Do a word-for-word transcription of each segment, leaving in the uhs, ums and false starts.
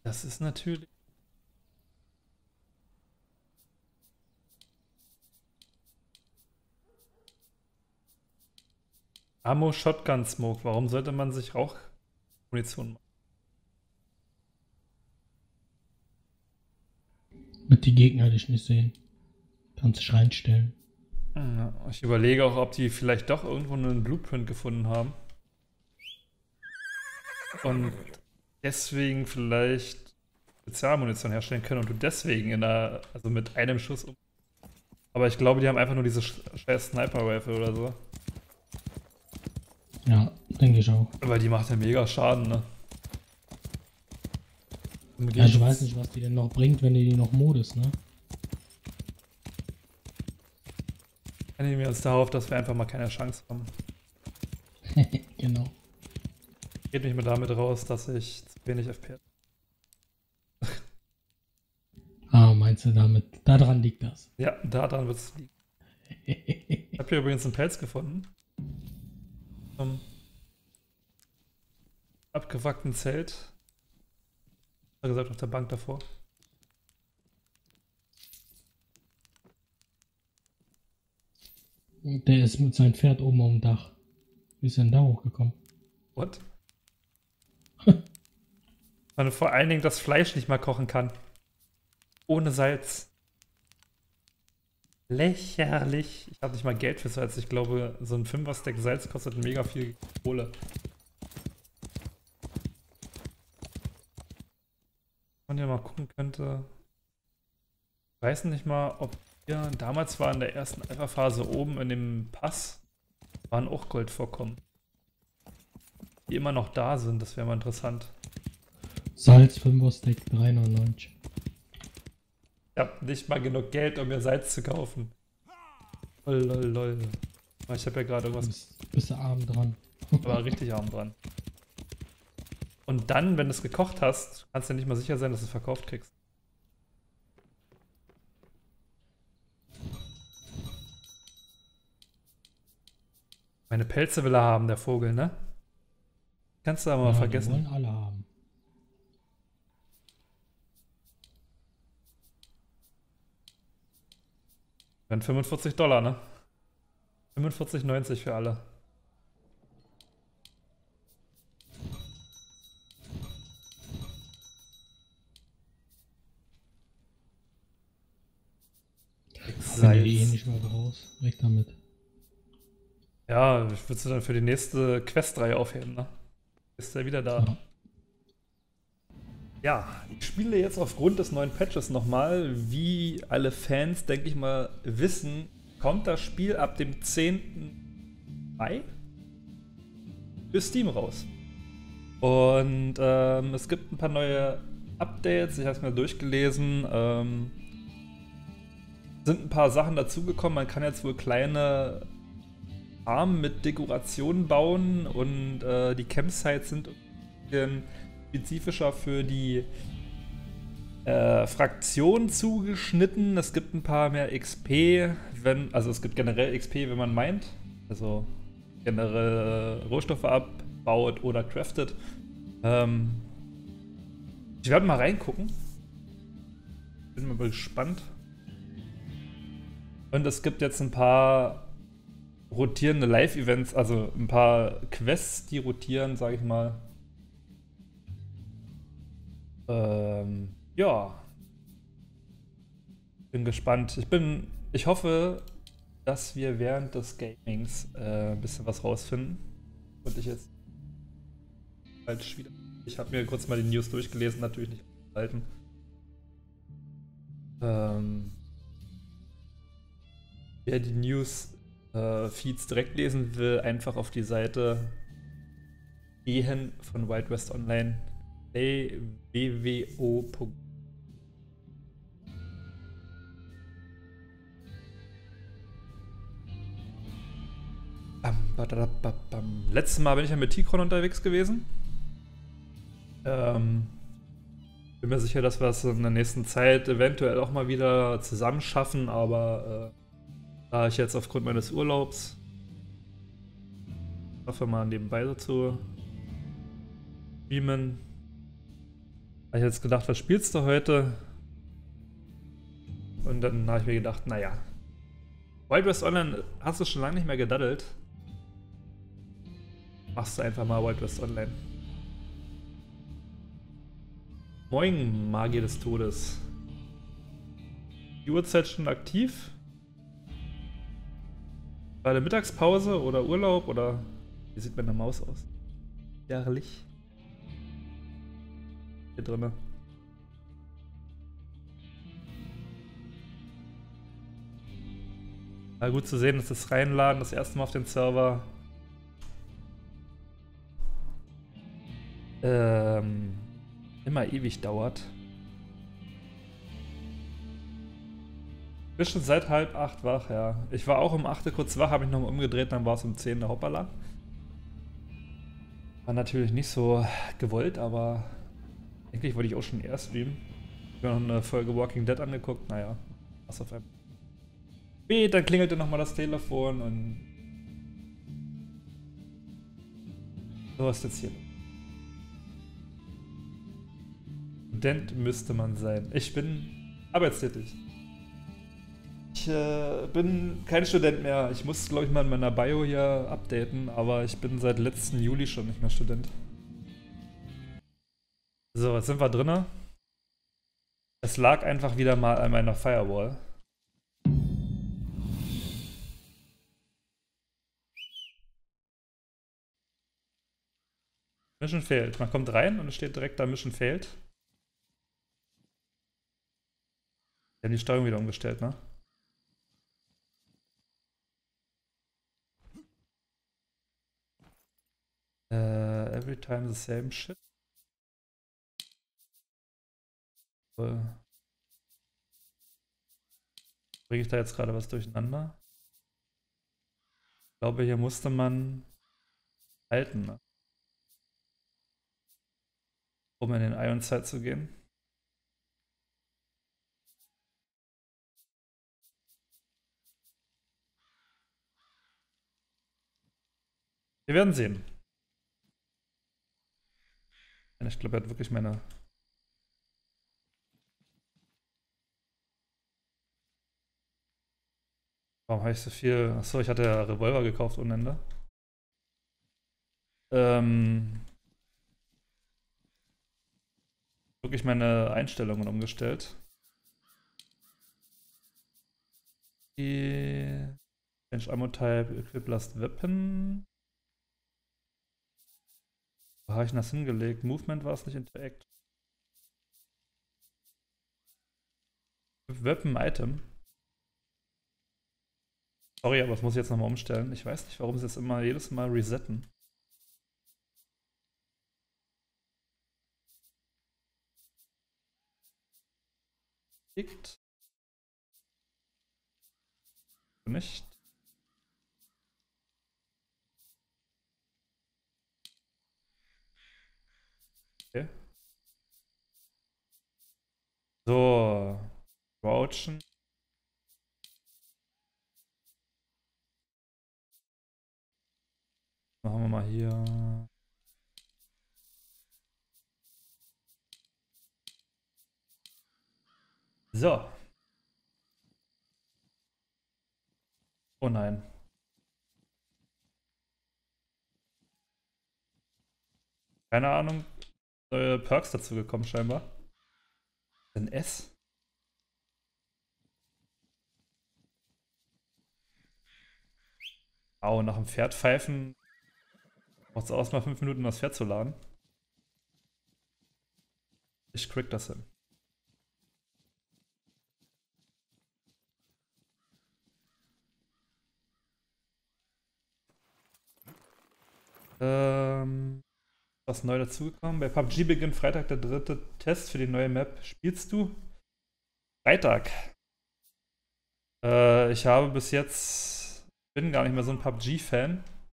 Das ist natürlich. Ammo Shotgun Smoke. Warum sollte man sich Rauchmunition machen? Damit die Gegner dich nicht sehen. Kannst dich reinstellen. Ja, ich überlege auch, ob die vielleicht doch irgendwo einen Blueprint gefunden haben. Und deswegen vielleicht Spezialmunition herstellen können und du deswegen in der, also mit einem Schuss um. Aber ich glaube, die haben einfach nur diese scheiß Sniper-Rifle oder so. Ja, denke ich auch. Aber die macht ja mega Schaden, ne? Ja, ich weiß nicht, was die denn noch bringt, wenn die noch modest, ne? Einigen wir uns darauf, dass wir einfach mal keine Chance haben. Genau. Geht mich mal damit raus, dass ich zu wenig F P S. Ah, meinst du damit? Daran liegt das. Ja, daran wird es liegen. Ich habe hier übrigens einen Pelz gefunden. Im abgewrackten Zelt. Wie gesagt, auf der Bank davor. Der ist mit seinem Pferd oben auf dem Dach. Wie ist er denn da hochgekommen? What? Man vor allen Dingen das Fleisch nicht mal kochen kann. Ohne Salz. Lächerlich. Ich habe nicht mal Geld für Salz. Ich glaube, so ein Fünfer-Stack Salz kostet mega viel Kohle. Man ja mal gucken könnte. Ich weiß nicht mal, ob wir damals war in der ersten Alpha-Phase oben in dem Pass waren auch Goldvorkommen. Die immer noch da sind, das wäre mal interessant. Salz fünfer Stack drei neunundneunzig. Ich habe nicht mal genug Geld, um mir Salz zu kaufen. Lol, lol, lol. Aber ich habe ja gerade irgendwas. Bist, bist du arm dran. Aber richtig arm dran. Und dann, wenn du es gekocht hast, kannst du ja nicht mal sicher sein, dass du es verkauft kriegst. Meine Pelze will er haben, der Vogel, ne? Kannst du aber mal Ja, vergessen. Die wollen alle haben. Wenn fünfundvierzig Dollar, ne? fünfundvierzig neunzig für alle. Finde ich eh nicht mehr raus. Weg damit. Ja, ich würde sie dann für die nächste Quest-Reihe aufheben, ne? Ist er wieder da. Ja. Ja, ich spiele jetzt aufgrund des neuen Patches nochmal. Wie alle Fans, denke ich mal, wissen, kommt das Spiel ab dem zehnten Mai für Steam raus. Und ähm, es gibt ein paar neue Updates, ich habe es mir durchgelesen. Ähm, sind ein paar Sachen dazugekommen. Man kann jetzt wohl kleine Farmen mit Dekorationen bauen und äh, die Campsites sind ein bisschen spezifischer für die äh, Fraktion zugeschnitten. Es gibt ein paar mehr X P, wenn, also es gibt generell X P, wenn man meint. Also generell Rohstoffe abbaut oder craftet. Ähm, ich werde mal reingucken. Bin mal gespannt. Und es gibt jetzt ein paar rotierende Live-Events, also ein paar Quests, die rotieren, sage ich mal. Ähm, ja. Bin gespannt. Ich bin, ich hoffe, dass wir während des Gamings äh, ein bisschen was rausfinden. Und ich jetzt falsch wieder. Ich habe mir kurz mal die News durchgelesen, natürlich nicht halten. Ähm, wer die News äh, Feeds direkt lesen will, einfach auf die Seite gehen von Wild West Online. w w o punkt Bam, badada, bam, bam. Letztes Mal bin ich ja mit T-Cron unterwegs gewesen. Ähm, bin mir sicher, dass wir es in der nächsten Zeit eventuell auch mal wieder zusammen schaffen, aber äh, da ich jetzt aufgrund meines Urlaubs hoffe mal nebenbei so zu streamen, habe ich jetzt gedacht, was spielst du heute? Und dann habe ich mir gedacht, naja, Wild West Online hast du schon lange nicht mehr gedaddelt. Machst du einfach mal Wild West Online. Moin, Magier des Todes. Die Uhrzeit schon aktiv? Bei der Mittagspause oder Urlaub oder wie sieht meine Maus aus? Jährlich. Hier drinne. War gut zu sehen, dass das Reinladen das erste Mal auf den Server ähm, immer ewig dauert. Bin schon seit halb acht wach, ja. Ich war auch um acht kurz wach, habe ich nochmal umgedreht, dann war es um zehn der Hoppala. War natürlich nicht so gewollt, aber eigentlich wollte ich auch schon eher streamen. Ich habe noch eine Folge Walking Dead angeguckt, naja, was auf einmal. Wie, dann klingelte nochmal das Telefon und so ist jetzt hier. Student müsste man sein. Ich bin arbeitstätig. Ich äh, bin kein Student mehr. Ich muss, glaube ich, mal in meiner Bio hier updaten, aber ich bin seit letzten Juli schon nicht mehr Student. So, was sind wir drinne? Es lag einfach wieder mal an meiner Firewall. Mission failed. Man kommt rein und es steht direkt da Mission failed. Wir haben die Steuerung wieder umgestellt, ne? Uh, every time the same shit. Uh, Bringe ich da jetzt gerade was durcheinander? Ich glaube, hier musste man halten, ne? Um in den Ion-Side zu gehen. Wir werden sehen. Ich glaube, er hat wirklich meine... Warum habe ich so viel... Achso, ich hatte ja Revolver gekauft ohne Ende. Ähm... Wirklich meine Einstellungen umgestellt. Die... Change Ammo Type, Equip Last Weapon. Wo habe ich denn das hingelegt? Movement war es nicht, Interact. Weapon Item. Sorry, aber das muss ich jetzt nochmal umstellen. Ich weiß nicht, warum sie jetzt immer jedes Mal resetten. Klickt. Nicht. Okay. So. Crouchen. Machen wir mal hier. So. Oh nein. Keine Ahnung. Neue Perks dazu gekommen scheinbar. Ein S? Au, nach dem Pferd pfeifen. Braucht es auch mal fünf Minuten, um das Pferd zu laden. Ich krieg das hin. Ähm, was neu dazugekommen? Bei P U B G beginnt Freitag der dritte Test für die neue Map. Spielst du? Freitag. Äh, ich habe bis jetzt... bin gar nicht mehr so ein P U B G-Fan.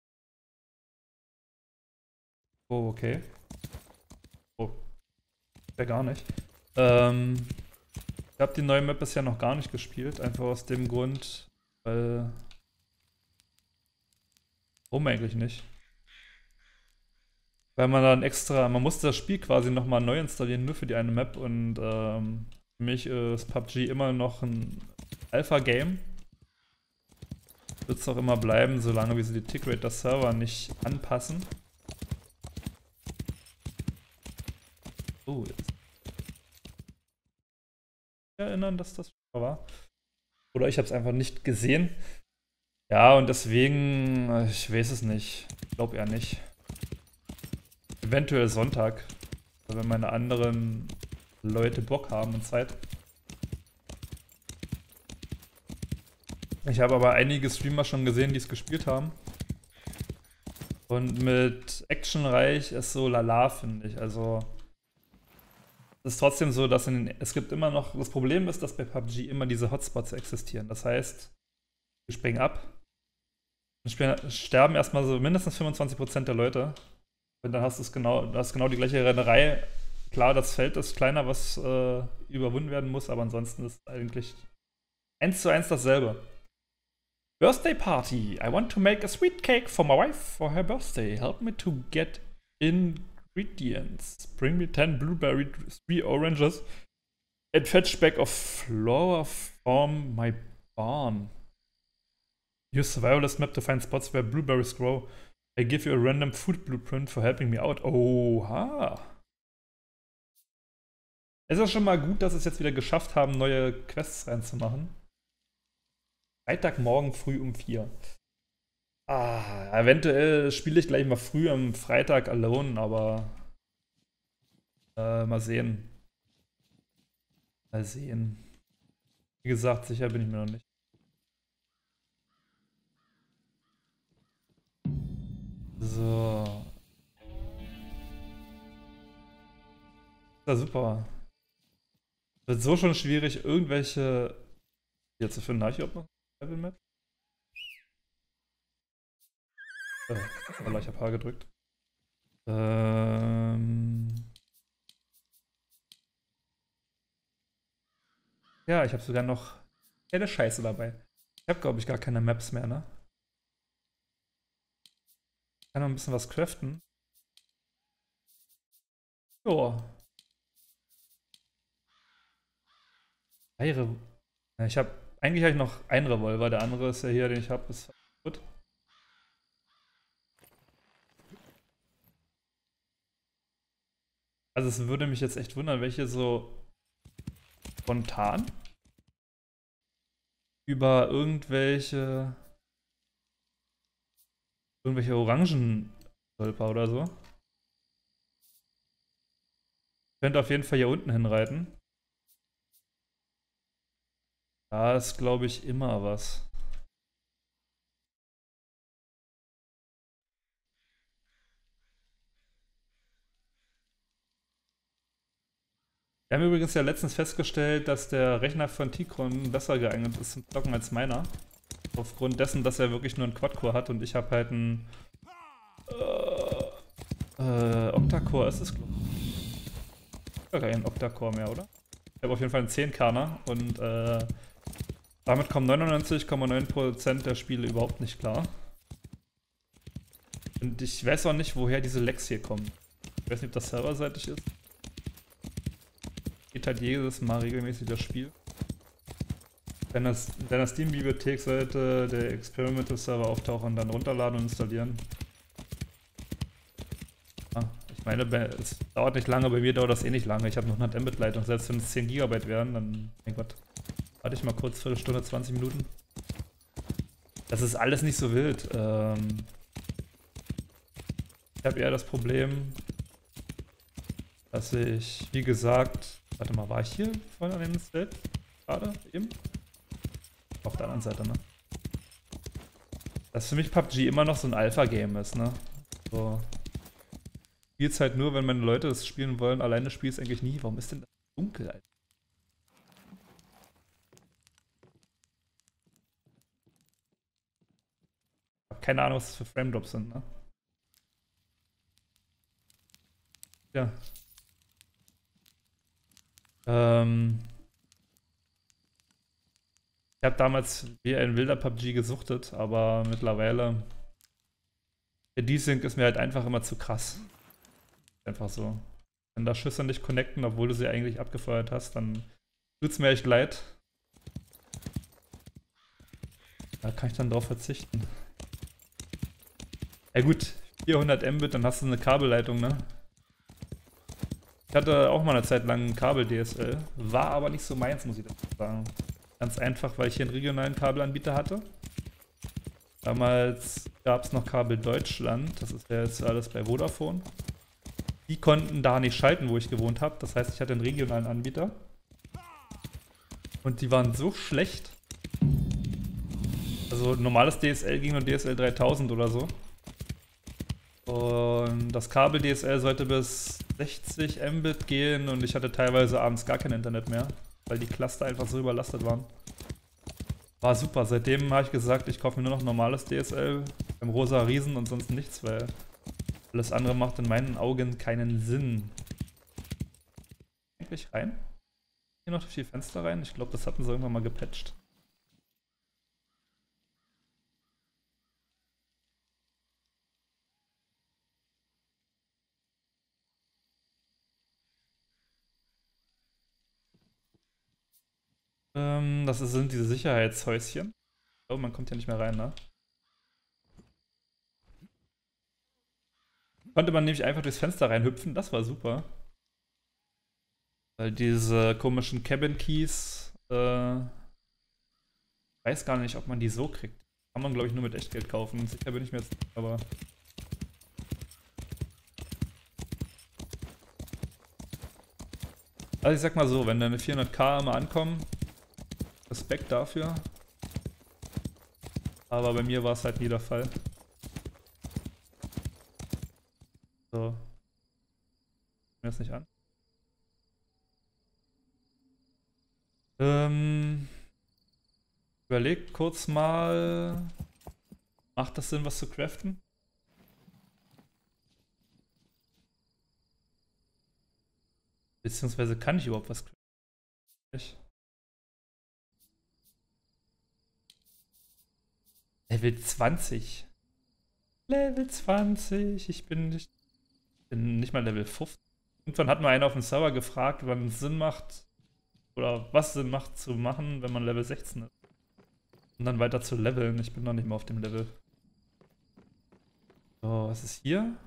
Oh, okay. Oh. Ja, gar nicht. Ähm, ich habe die neue Map bisher noch gar nicht gespielt. Einfach aus dem Grund, weil... Warum eigentlich nicht? Weil man dann extra, man musste das Spiel quasi nochmal neu installieren, nur für die eine Map. Und ähm, für mich ist P U B G immer noch ein Alpha-Game. Wird es auch immer bleiben, solange wie sie die Tickrate der Server nicht anpassen. Oh, jetzt. Erinnern, dass das war. Oder ich habe es einfach nicht gesehen. Ja, und deswegen, ich weiß es nicht. Ich glaube eher nicht. Eventuell Sonntag, wenn meine anderen Leute Bock haben und Zeit. Ich habe aber einige Streamer schon gesehen, die es gespielt haben. Und mit actionreich ist so lala, finde ich. Also es ist trotzdem so, dass in den, es gibt immer noch, das Problem ist, dass bei P U B G immer diese Hotspots existieren. Das heißt, wir springen ab, dann sterben erstmal so mindestens fünfundzwanzig Prozent der Leute. Und dann hast du es genau, du hast genau die gleiche Rennerei. Klar, das Feld ist kleiner, was äh, überwunden werden muss, aber ansonsten ist es eigentlich eins zu eins dasselbe. Birthday party. I want to make a sweet cake for my wife for her birthday. Help me to get ingredients. Bring me ten blueberry, three oranges, and fetch bag of flour from my barn. Use survivalist map to find spots where blueberries grow. I give you a random food blueprint for helping me out. Oha. Es ist schon mal gut, dass sie es jetzt wieder geschafft haben, neue Quests reinzumachen. Freitagmorgen früh um vier. Ah, eventuell spiele ich gleich mal früh am Freitag alone, aber äh, mal sehen. Mal sehen. Wie gesagt, sicher bin ich mir noch nicht. So. Ja, super. Wird so schon schwierig, irgendwelche hier zu finden. Habe ich überhaupt noch Level Map? Äh, voilà, ich habe H gedrückt. Ähm. Ja, ich habe sogar noch keine Scheiße dabei. Ich habe, glaube ich, gar keine Maps mehr, ne? Ich kann noch ein bisschen was craften. Joa. Ja, ich habe eigentlich habe ich noch einen Revolver, der andere ist ja hier, den ich habe, ist gut. Also es würde mich jetzt echt wundern, welche so spontan über irgendwelche irgendwelche Orangenstolper oder so. Ich könnte auf jeden Fall hier unten hinreiten. Da ist, glaube ich, immer was. Wir haben übrigens ja letztens festgestellt, dass der Rechner von Tikron besser geeignet ist zum Zocken als meiner. Aufgrund dessen, dass er wirklich nur einen Quad-Core hat und ich habe halt einen äh, äh, Octa-Core ist es, glaube ich. Gar kein Octa-Core mehr, oder? Ich habe auf jeden Fall einen zehn Kerner und äh, damit kommen neunundneunzig Komma neun Prozent der Spiele überhaupt nicht klar. Und ich weiß auch nicht, woher diese Lags hier kommen. Ich weiß nicht, ob das serverseitig ist. Geht halt jedes Mal regelmäßig das Spiel. In deiner Steam-Bibliothek sollte der Experimental Server auftauchen und dann runterladen und installieren. Ah, ich meine, es dauert nicht lange, bei mir dauert das eh nicht lange. Ich habe noch hundert Mbit Leitung, selbst wenn es zehn Gigabyte wären, dann, mein Gott, warte ich mal kurz, Viertelstunde, zwanzig Minuten. Das ist alles nicht so wild. Ähm ich habe eher das Problem, dass ich, wie gesagt, warte mal, war ich hier vorhin an dem State? Gerade eben? Auf der anderen Seite, ne? Dass für mich P U B G immer noch so ein Alpha-Game ist, ne? So. Spielt's halt nur, wenn meine Leute das spielen wollen. Alleine spielst eigentlich nie. Warum ist denn das dunkel, Alter? Ich hab keine Ahnung, was das für Frame-Drops sind, ne? Ja. Ähm. Ich habe damals wie ein wilder P U B G gesuchtet, aber mittlerweile der Desync ist mir halt einfach immer zu krass. Einfach so. Wenn da Schüsse nicht connecten, obwohl du sie eigentlich abgefeuert hast, dann tut's mir echt leid. Da kann ich dann drauf verzichten. Ja gut, vierhundert Mbit, dann hast du eine Kabelleitung, ne? Ich hatte auch mal eine Zeit lang ein Kabel-D S L. War aber nicht so meins, muss ich dazu sagen. Ganz einfach, weil ich hier einen regionalen Kabelanbieter hatte. Damals gab es noch Kabel Deutschland. Das ist ja jetzt alles bei Vodafone. Die konnten da nicht schalten, wo ich gewohnt habe. Das heißt, ich hatte einen regionalen Anbieter. Und die waren so schlecht. Also normales D S L ging nur D S L dreitausend oder so. Und das Kabel-D S L sollte bis sechzig Mbit gehen und ich hatte teilweise abends gar kein Internet mehr, weil die Cluster einfach so überlastet waren. War super. Seitdem habe ich gesagt, ich kaufe mir nur noch normales D S L beim Rosa Riesen und sonst nichts, weil alles andere macht in meinen Augen keinen Sinn. Eigentlich rein? Hier noch durch die Fenster rein? Ich glaube, das hatten sie irgendwann mal gepatcht. Ähm, das sind diese Sicherheitshäuschen. Oh, man kommt hier nicht mehr rein, ne? Konnte man nämlich einfach durchs Fenster reinhüpfen, das war super. Weil diese komischen Cabin Keys, äh, weiß gar nicht, ob man die so kriegt. Kann man, glaube ich, nur mit Echtgeld kaufen. Sicher bin ich mir jetzt nicht, aber... Also ich sag mal so, wenn deine vierhundert K mal ankommen, Respekt dafür. Aber bei mir war es halt nie der Fall. So. Ich mir das nicht an. Ähm. Überlegt kurz mal. Macht das Sinn, was zu craften? Beziehungsweise kann ich überhaupt was craften? Ich. Level zwanzig. Level zwanzig. Ich bin nicht, bin nicht mal Level fünfzig. Irgendwann hat mal einer auf dem Server gefragt, wann es Sinn macht, oder was Sinn macht zu machen, wenn man Level sechzehn ist. Und dann weiter zu leveln. Ich bin noch nicht mal auf dem Level. So, was ist hier?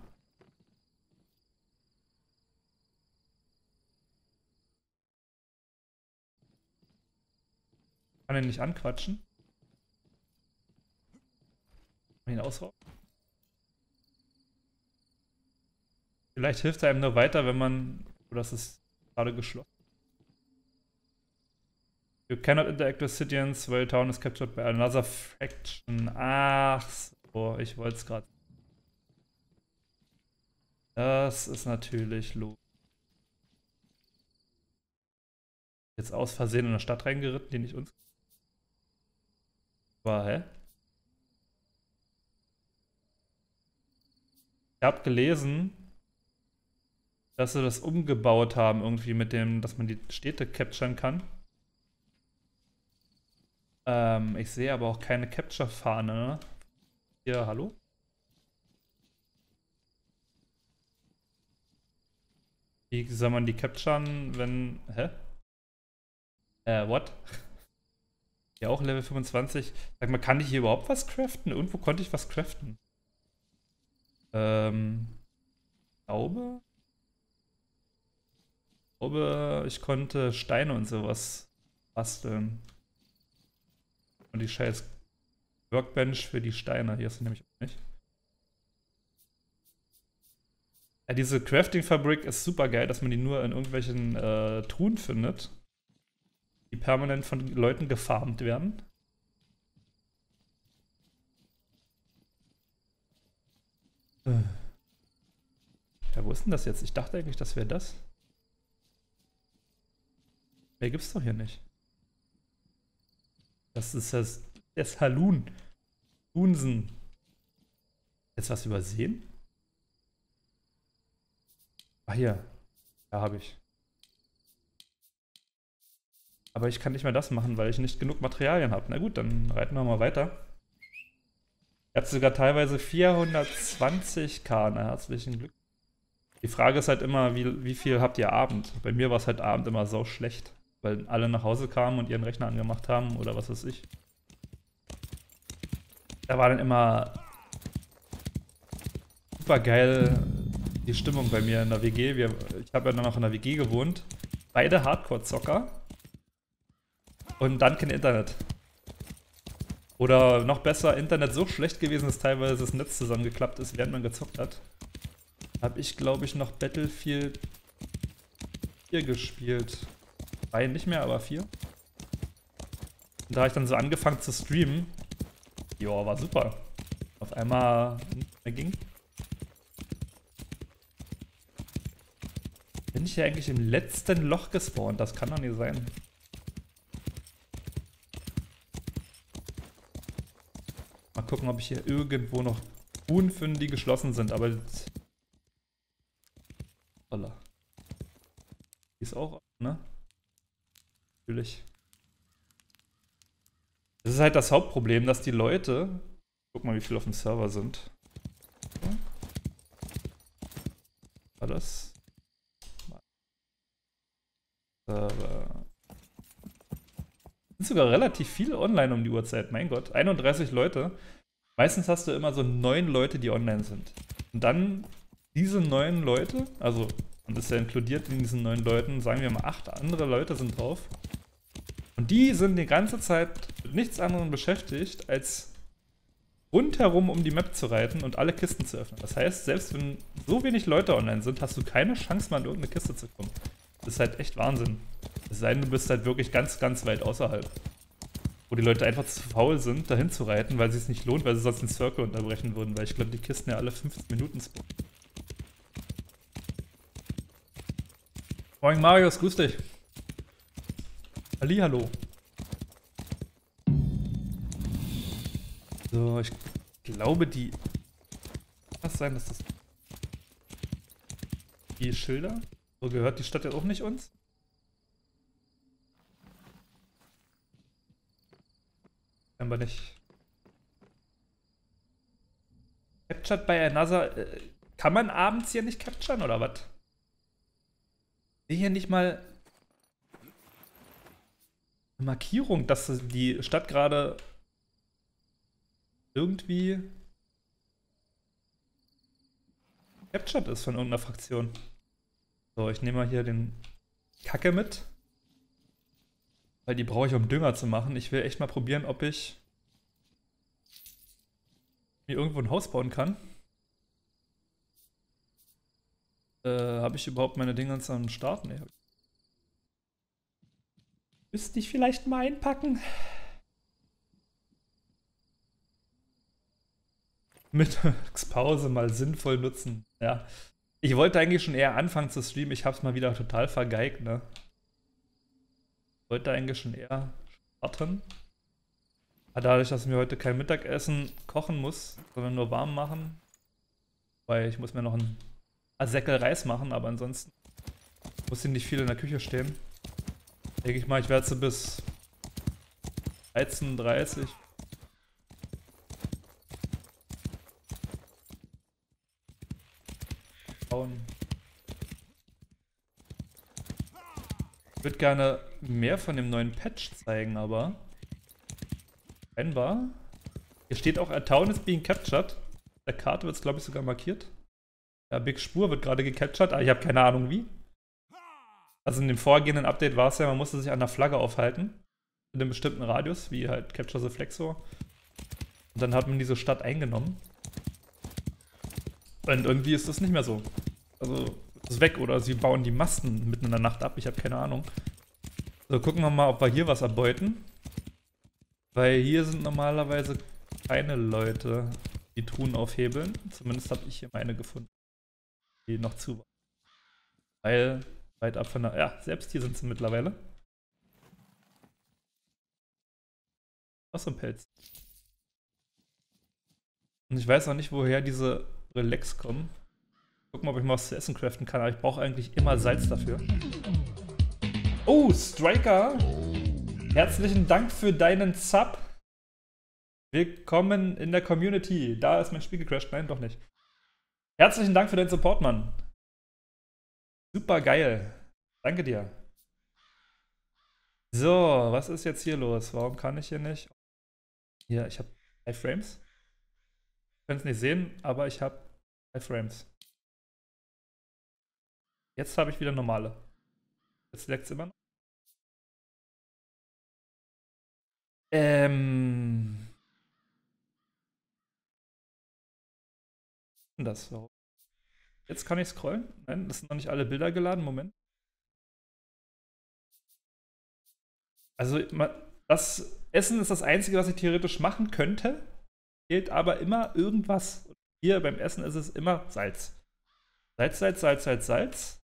Kann ihn nicht anquatschen. Kann ihn ausrauben. Vielleicht hilft er einem nur weiter, wenn man... Oh, das ist gerade geschlossen. You cannot interact with Citians while town is captured by another faction. Ach so, ich wollte es gerade. Das ist natürlich logisch. Jetzt aus Versehen in eine Stadt reingeritten, die nicht uns... War, hä? Ich habe gelesen, dass sie das umgebaut haben, irgendwie mit dem, dass man die Städte capturen kann. Ähm, ich sehe aber auch keine Capture-Fahne, ne? Hier, hallo? Wie soll man die capturen, wenn... Hä? Äh, what? Ja, auch Level fünfundzwanzig. Sag mal, kann ich hier überhaupt was craften? Irgendwo konnte ich was craften. Ähm... Ich glaube... Ich glaube, ich konnte Steine und sowas basteln. Und die scheiß Workbench für die Steine. Hier ist sie nämlich auch nicht. Ja, diese Crafting-Fabrik ist super geil, dass man die nur in irgendwelchen äh, Truhen findet, die permanent von Leuten gefarmt werden. Äh. Ja, wo ist denn das jetzt? Ich dachte eigentlich, das wäre das. Mehr gibt's doch hier nicht. Das ist das, der Saloon. Unsen. Jetzt was übersehen? Ah, hier. Da habe ich. Aber ich kann nicht mehr das machen, weil ich nicht genug Materialien habe. Na gut, dann reiten wir mal weiter. Ihr habt sogar teilweise vierhundertzwanzig K. Na, herzlichen Glückwunsch. Die Frage ist halt immer, wie, wie viel habt ihr Abend? Bei mir war es halt Abend immer sau schlecht, weil alle nach Hause kamen und ihren Rechner angemacht haben oder was weiß ich. Da war dann immer super geil die Stimmung bei mir in der W G. Wir, ich habe ja dann noch in der W G gewohnt. Beide Hardcore-Zocker. Und dann kein Internet. Oder noch besser, Internet so schlecht gewesen, dass teilweise das Netz zusammengeklappt ist, während man gezockt hat. Habe ich, glaube ich, noch Battlefield vier gespielt. Drei nicht mehr, aber vier. Und da habe ich dann so angefangen zu streamen. Joa, war super. Auf einmal nicht mehr ging. Bin ich ja eigentlich im letzten Loch gespawnt? Das kann doch nicht sein. Mal gucken, ob ich hier irgendwo noch Truhen finde, die geschlossen sind, aber... Holla. Die ist auch, ne? Natürlich. Das ist halt das Hauptproblem, dass die Leute... Guck mal, wie viele auf dem Server sind. War das? Server. Sind sogar relativ viele online um die Uhrzeit, mein Gott. einunddreißig Leute. Meistens hast du immer so neun Leute, die online sind. Und dann diese neun Leute, also, und das ist ja inkludiert in diesen neun Leuten, sagen wir mal, acht andere Leute sind drauf. Und die sind die ganze Zeit mit nichts anderem beschäftigt, als rundherum um die Map zu reiten und alle Kisten zu öffnen. Das heißt, selbst wenn so wenig Leute online sind, hast du keine Chance, mal in irgendeine Kiste zu kommen. Das ist halt echt Wahnsinn. Es sei denn, du bist halt wirklich ganz, ganz weit außerhalb. Wo die Leute einfach zu faul sind, dahin zu reiten, weil sie es nicht lohnt, weil sie sonst den Circle unterbrechen würden, weil ich glaube, die Kisten ja alle fünfzehn Minuten spawnen. Moin Marius, grüß dich. Hallihallo. So, ich glaube, die... Kann das sein, dass das... Die Schilder? So, gehört die Stadt ja auch nicht uns? Scheinbar nicht. Captured by another... Äh, kann man abends hier nicht capturen, oder was? Ich sehe hier nicht mal... eine Markierung, dass die Stadt gerade... irgendwie... captured ist von irgendeiner Fraktion. So, ich nehme mal hier den Kacke mit. Weil die brauche ich, um Dünger zu machen. Ich will echt mal probieren, ob ich mir irgendwo ein Haus bauen kann. Äh, habe ich überhaupt meine Dinger am Start? Nee. Müsste ich vielleicht mal einpacken? Mittagspause mal sinnvoll nutzen. Ja. Ich wollte eigentlich schon eher anfangen zu streamen. Ich hab's mal wieder total vergeigt, ne? Ich wollte eigentlich schon eher starten. Aber dadurch, dass ich mir heute kein Mittagessen kochen muss, sondern nur warm machen. Weil ich muss mir noch ein Säckel Reis machen, aber ansonsten muss ich nicht viel in der Küche stehen. Denke ich mal, ich werde so bis dreizehn Uhr dreißig. Ich würde gerne mehr von dem neuen Patch zeigen, aber scheinbar. Hier steht auch, a town is being captured. Der Karte wird es, glaube ich, sogar markiert. Ja, Big Spur wird gerade gecaptured, aber ich habe keine Ahnung wie. Also in dem vorgehenden Update war es ja, man musste sich an der Flagge aufhalten. In einem bestimmten Radius, wie halt Capture the Flag so. Und dann hat man diese Stadt eingenommen. Und irgendwie ist das nicht mehr so. Also ist weg oder sie bauen die Masten mitten in der Nacht ab, ich habe keine Ahnung. So, gucken wir mal, ob wir hier was erbeuten. Weil hier sind normalerweise keine Leute, die Truhen aufhebeln. Zumindest habe ich hier meine gefunden, die noch zu waren. Weil, weit ab von der... Ja, selbst hier sind sie mittlerweile. Was so ein Pelz. Und ich weiß auch nicht, woher diese Relax kommen. Gucken, ob ich mal was zu essen craften kann, aber ich brauche eigentlich immer Salz dafür. Oh, Striker! Herzlichen Dank für deinen Sub. Willkommen in der Community. Da ist mein Spiel gecrashed. Nein, doch nicht. Herzlichen Dank für deinen Support, Mann. Super geil. Danke dir. So, was ist jetzt hier los? Warum kann ich hier nicht? Hier, ich habe drei Frames. Ich kann es nicht sehen, aber ich habe drei Frames. Jetzt habe ich wieder normale. Jetzt leckt es immer noch. Ähm. Was ist denn das? Warum? Jetzt kann ich scrollen. Nein, das sind noch nicht alle Bilder geladen. Moment. Also, das Essen ist das Einzige, was ich theoretisch machen könnte. Fehlt aber immer irgendwas. Hier beim Essen ist es immer Salz. Salz, Salz, Salz, Salz, Salz.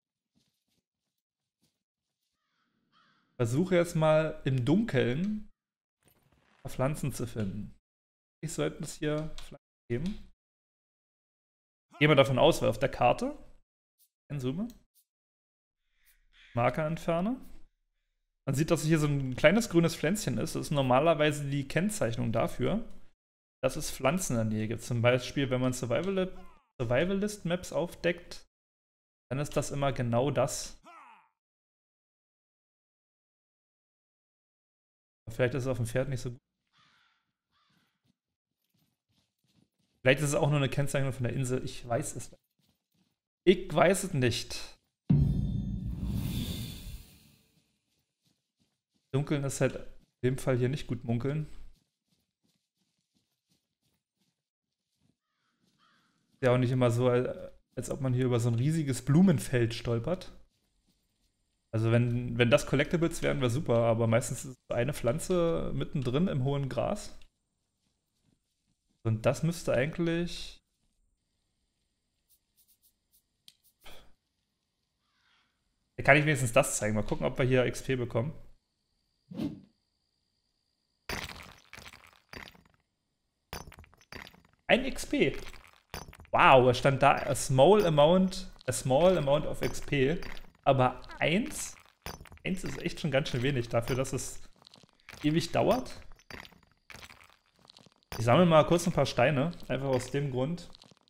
Versuche jetzt mal im Dunkeln Pflanzen zu finden. Ich sollte es hier Pflanzen geben. Gehen wir davon aus, weil auf der Karte Zoome. Marker entferne. Man sieht, dass hier so ein kleines grünes Pflänzchen ist. Das ist normalerweise die Kennzeichnung dafür, dass es Pflanzen in der Nähe gibt. Zum Beispiel, wenn man Survivalist-Maps aufdeckt, dann ist das immer genau das. Vielleicht ist es auf dem Pferd nicht so gut. Vielleicht ist es auch nur eine Kennzeichnung von der Insel. Ich weiß es nicht. Ich weiß es nicht. Dunkeln ist halt in dem Fall hier nicht gut munkeln. Ist ja auch nicht immer so, als ob man hier über so ein riesiges Blumenfeld stolpert. Also wenn, wenn das Collectibles wären, wäre super, aber meistens ist es eine Pflanze mittendrin im hohen Gras. Und das müsste eigentlich... Da kann ich wenigstens das zeigen. Mal gucken, ob wir hier X P bekommen. Ein X P. Wow, es stand da a small amount, a small amount of X P. Aber eins, eins ist echt schon ganz schön wenig dafür, dass es ewig dauert. Ich sammle mal kurz ein paar Steine, einfach aus dem Grund,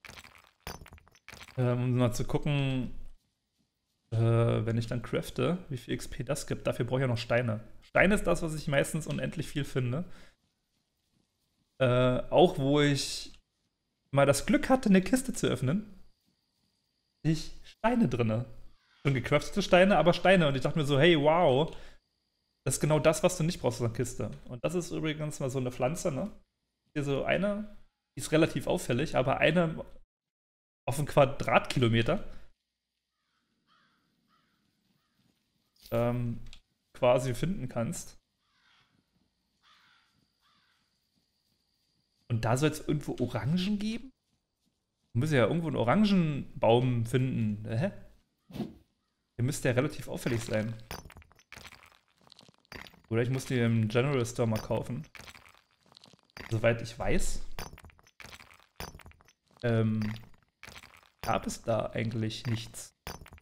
ähm, um mal zu gucken, äh, wenn ich dann crafte, wie viel X P das gibt. Dafür brauche ich ja noch Steine. Steine ist das, was ich meistens unendlich viel finde. Äh, auch wo ich mal das Glück hatte, eine Kiste zu öffnen, ich Steine drinne. Schon gecraftete Steine, aber Steine. Und ich dachte mir so, hey, wow, das ist genau das, was du nicht brauchst in der Kiste. Und das ist übrigens mal so eine Pflanze, ne? Hier so eine, die ist relativ auffällig, aber eine auf einen Quadratkilometer ähm, quasi finden kannst. Und da soll es irgendwo Orangen geben? Du musst ja irgendwo einen Orangenbaum finden. Hä? Der müsste ja relativ auffällig sein. Oder ich muss die im General Store mal kaufen. Soweit ich weiß, ähm, gab es da eigentlich nichts.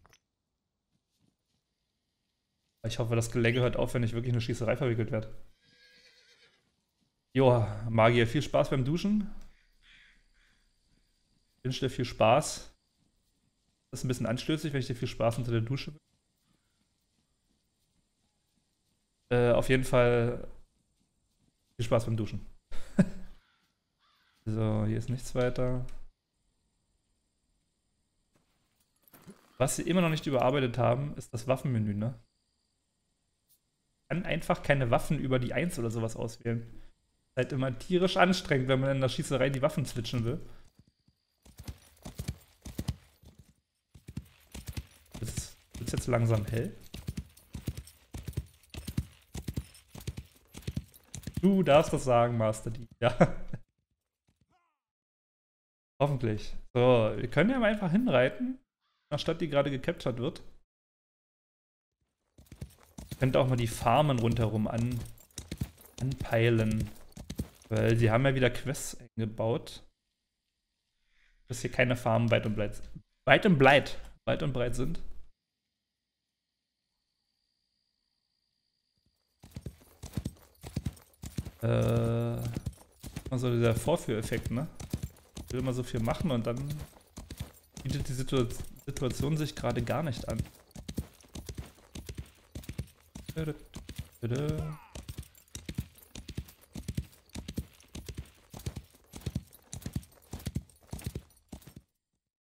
Ich hoffe, das Gelänge hört auf, wenn ich wirklich in eine Schießerei verwickelt werde. Joa, Magier, viel Spaß beim Duschen. Ich wünsche dir viel Spaß. Das ist ein bisschen anstößig, wenn ich dir viel Spaß unter der Dusche wünsche. Äh, auf jeden Fall viel Spaß beim Duschen. So, hier ist nichts weiter. Was sie immer noch nicht überarbeitet haben, ist das Waffenmenü, ne? Man kann einfach keine Waffen über die eins oder sowas auswählen. Ist halt immer tierisch anstrengend, wenn man in der Schießerei die Waffen switchen will. Wird es jetzt langsam hell? Du darfst das sagen, Master D. Ja. Hoffentlich. So, wir können ja mal einfach hinreiten, anstatt die gerade gecaptured wird. Ich könnte auch mal die Farmen rundherum an, anpeilen. Weil sie haben ja wieder Quests eingebaut. Dass hier keine Farmen weit und breit, weit und breit, weit und breit sind. Äh, also dieser Vorführeffekt, ne? Ich will immer so viel machen und dann bietet die Situ Situation sich gerade gar nicht an. Tada, tada.